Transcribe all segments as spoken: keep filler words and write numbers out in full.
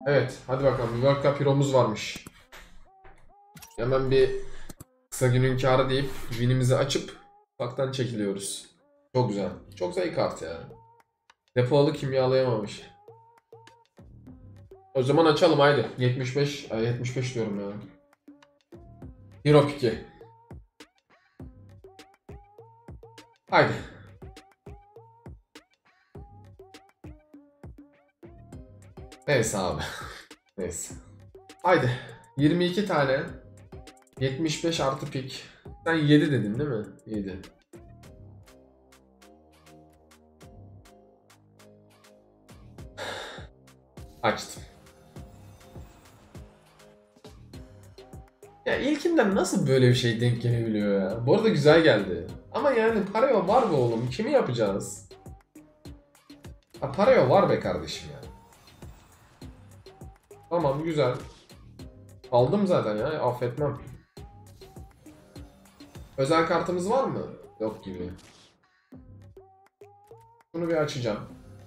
Evet, hadi bakalım. Bir World Cup Hero'muz varmış. Hemen bir kısa günün kârı deyip winimizi açıp ufaktan çekiliyoruz. Çok güzel. Çok güzel kart ya. Depoalı kimyalayamamış. O zaman açalım haydi. yetmiş beş, ay yetmiş beş diyorum ya. Hero Pick'i. Haydi. Neyse abi. Neyse. Haydi. yirmi iki tane. yetmiş beş artı pick. Sen yedi dedin değil mi? yedi. Açtım. Ya ilkinden nasıl böyle bir şey denk gelebiliyor ya? Bu arada güzel geldi. Ama yani paraya var mı oğlum? Kimi yapacağız? Ha, paraya var be kardeşim ya. Tamam güzel. Aldım zaten ya, affetmem. Özel kartımız var mı? Yok gibi. Bunu bir açacağım.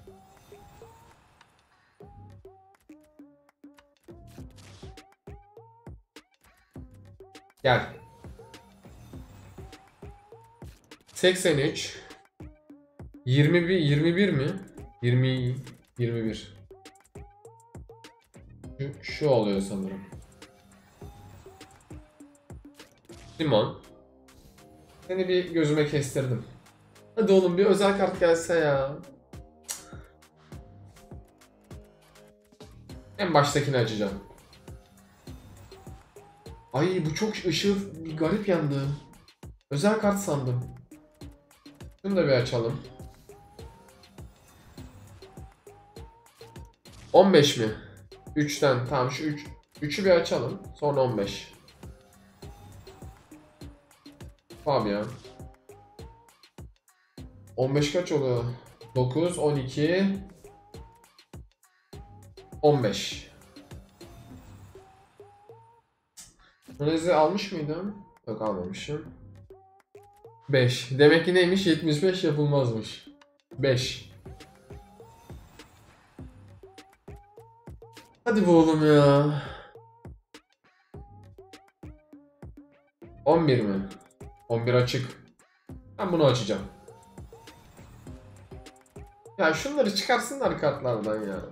Gel. seksen üç. yirmi bir, yirmi bir mi? yirmi, yirmi bir. Şu, şu oluyor sanırım. Limon. Seni bir gözüme kestirdim. Hadi oğlum bir özel kart gelse ya. En baştakini açacağım. Ay bu çok ışığı garip yandı. Özel kart sandım. Şunu da bir açalım. on beş mi? üçten tamam şu üç. üçü bir açalım. Sonra on beş. Fabian. on beş kaç oluyor? dokuz, on iki, on beş. Nunez'i almış mıydım? Yok almamışım. beş. Demek ki neymiş? yetmiş beş yapılmazmış. beş. Hadi bu oğlum ya. on bir mi? on bir açık. Ben bunu açacağım. Ya şunları çıkarsınlar kartlardan ya.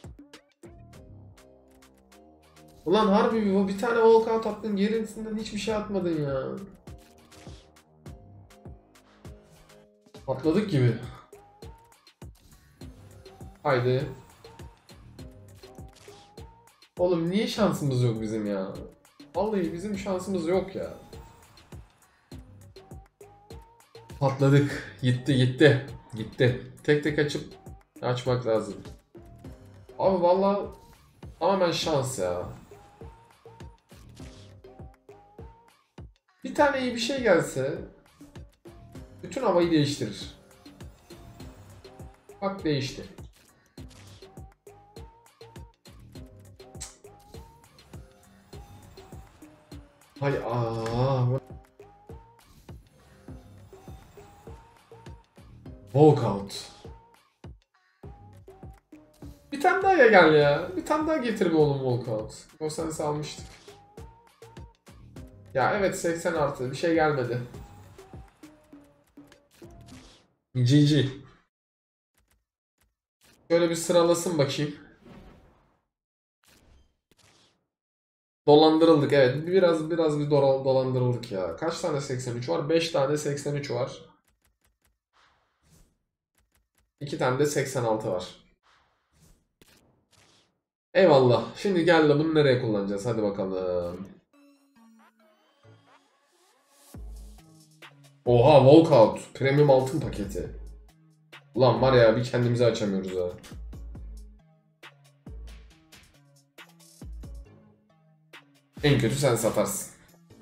Ulan harbi bu bir tane walkout attın, gerisinden hiçbir şey atmadın ya. Atladık gibi. Haydi. Oğlum niye şansımız yok bizim ya? Vallahi bizim şansımız yok ya. Patladık. Gitti gitti. Gitti. Tek tek açıp açmak lazım. Abi vallahi tamamen şans ya. Bir tane iyi bir şey gelse bütün havayı değiştirir. Bak değişti. Hay aa. Walkout. Bir tane daha ya gel ya. Bir tane daha getir be oğlum walkout. O sensi almıştık. Ya evet seksen artı bir şey gelmedi. G G. Şöyle bir sıralasın bakayım. Dolandırıldık evet. Biraz biraz bir dolandırıldık ya. Kaç tane seksen üç var? beş tane seksen üç var. iki tane de seksen altı var. Eyvallah. Şimdi gel de bunu nereye kullanacağız? Hadi bakalım. Oha walkout. Premium altın paketi. Ulan var ya bir kendimizi açamıyoruz ha. En kötü sen satarsın.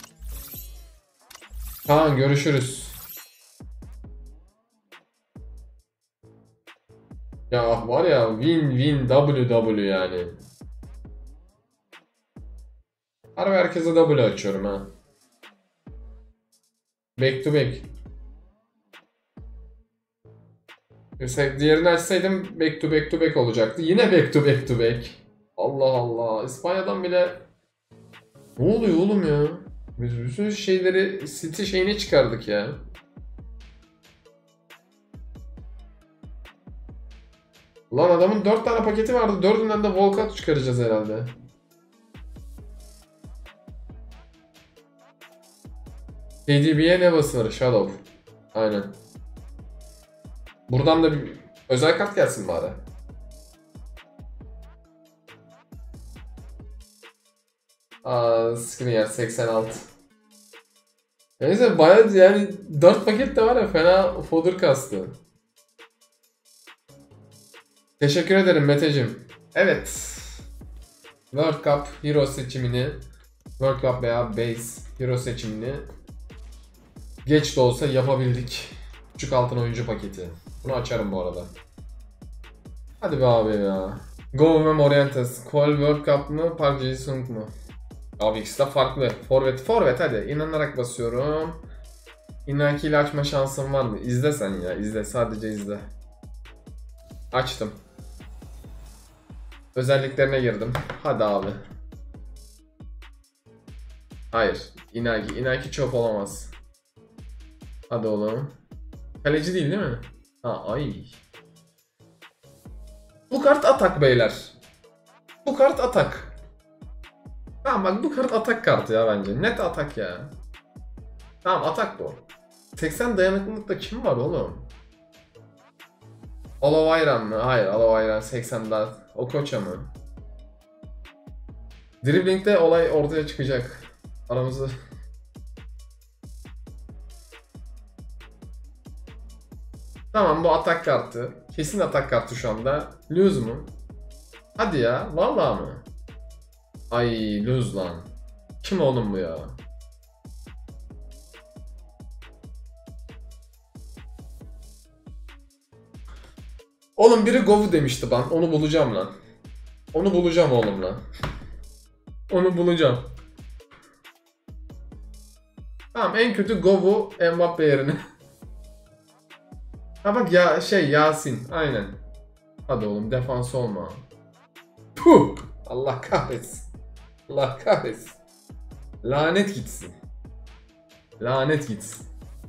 Kaan görüşürüz. Ya var ya win win W W yani. Harbi herkese W açıyorum ha. Back to back. Mesela diğerini açsaydım back to back to back olacaktı. Yine back to back to back. Allah Allah. İspanya'dan bile... Ne oluyor oğlum ya? Biz bütün şeyleri City şeyine çıkardık ya. Lan adamın dört tane paketi vardı. Dördünden de Volcat çıkaracağız herhalde. K D B'ye ne basılır? Shadow. Aynen. Buradan da bir özel kart gelsin bari. Aa, Skriniar seksen altı. Neyse bayağı yani dört paket de var ya, fena fodder kastı. Teşekkür ederim Meteciğim. Evet. World Cup Hero seçimini, World Cup veya Base Hero seçimini geç de olsa yapabildik. Küçük altın oyuncu paketi. Bunu açarım bu arada. Hadi be abi ya. Go ve Morientes. Cole World Cup mı? Park Ji-sung mu? Abi ikisi de farklı. Forvet, forvet hadi. İnanarak basıyorum. Inaki ile açma şansın var mı? İzle sen ya. İzle. Sadece izle. Açtım. Özelliklerine girdim. Hadi abi. Hayır. Inaki. Inaki çöp olamaz. Hadi oğlum. Kaleci değil değil mi? Ha ay. Bu kart atak beyler. Bu kart atak. Tamam bak, bu kart atak kartı ya bence. Net atak ya. Tamam atak bu. seksen dayanıklılıkta kim var oğlum? Alavayran mı? Hayır, Alavayran seksen daha. Okocha mı? Dribbling'de olay ortaya çıkacak. Aramızda. Tamam, bu atak kartı. Kesin atak kartı şu anda. Lose mu? Hadi ya, vallahi mı? Ay lose lan. Kim oğlum bu ya? Oğlum biri Gov'u demişti ben. Onu bulacağım lan. Onu bulacağım oğlum lan. Onu bulacağım. Tamam, en kötü Gov'u Mbappe yerine. Ha bak ya, şey Yasin. Aynen. Hadi oğlum, defans olma. Puh! Allah kahretsin. Allah kahretsin. Lanet gitsin. Lanet gitsin.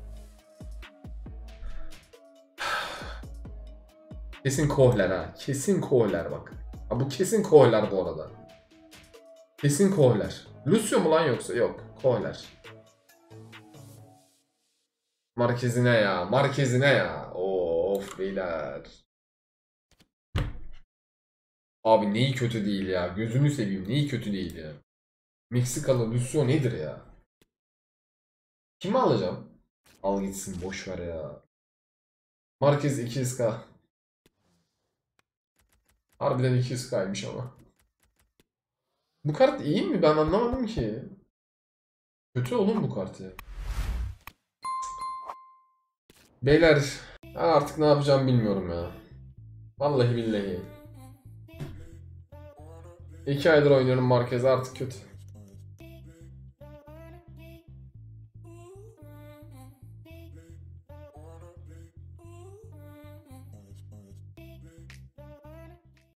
Kesin Kohler ha. Kesin Kohler bak. Ha, bu kesin Kohler bu arada. Kesin Kohler. Lucio mu lan yoksa? Yok. Kohler. Markezine ya. Markezine ya. Of beyler. Abi neyi kötü değil ya. Gözünü seveyim. Neyi kötü değil ya. Meksikalı Lucio nedir ya? Kimi alacağım? Al gitsin, boş ver ya. Marquez iki yüz k. Harbiden iki yüz k'ymış ama. Bu kart iyi mi? Ben anlamadım ki. Kötü oğlum bu kart ya. Beyler, ben artık ne yapacağım bilmiyorum ya. Vallahi billahi. İki aydır oynuyorum Marquez, artık kötü.